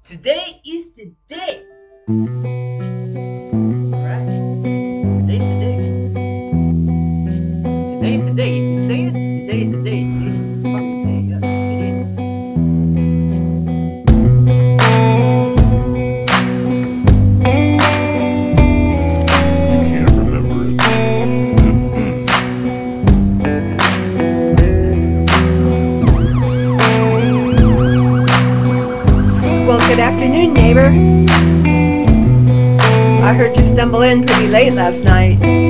Today is the day. Alright? Today's the day. Today's the day. If you say it, today is the day. Today's the fucking day. Yeah, it is. You can't remember it. Well, good afternoon, neighbor. I heard you stumble in pretty late last night.